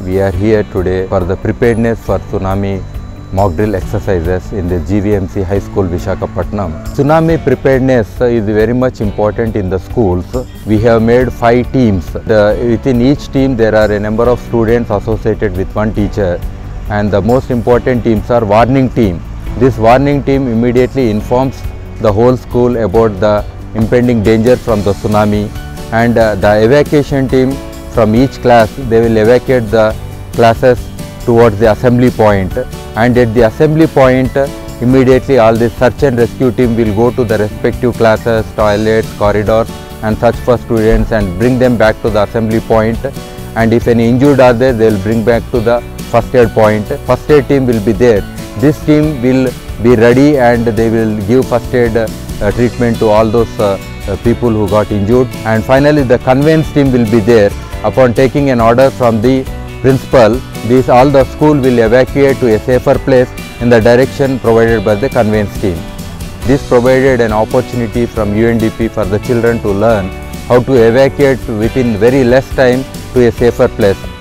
We are here today for the preparedness for tsunami mock drill exercises in the GVMC High School, Visakhapatnam. Tsunami preparedness is very much important in the schools. We have made 5 teams. Within each team there are a number of students associated with one teacher, and the most important teams are warning team. This warning team immediately informs the whole school about the impending danger from the tsunami, and the evacuation team from each class, they will evacuate the classes towards the assembly point, and at the assembly point immediately all the search and rescue team will go to the respective classes, toilets, corridors and search for students and bring them back to the assembly point, and if any injured are there, they will bring back to the first aid point. First aid team will be there. This team will be ready and they will give first aid treatment to all those people who got injured, and finally the conveyance team will be there. Upon taking an order from the principal, all the school will evacuate to a safer place in the direction provided by the conveyance team. This provided an opportunity from UNDP for the children to learn how to evacuate within very less time to a safer place.